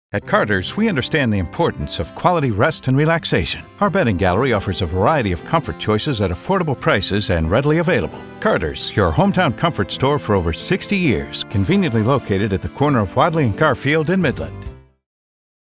At Carter's, we understand the importance of quality rest and relaxation. Our bedding gallery offers a variety of comfort choices at affordable prices and readily available. Carter's, your hometown comfort store for over 60 years, conveniently located at the corner of Wadley and Garfield in Midland.